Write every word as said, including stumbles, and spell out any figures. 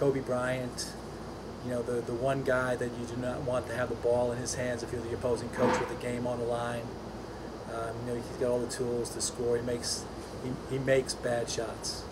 Kobe Bryant, you know, the, the one guy that you do not want to have the ball in his hands if you're the opposing coach with the game on the line. Um, you know, he's got all the tools to score. He makes, he, he makes bad shots.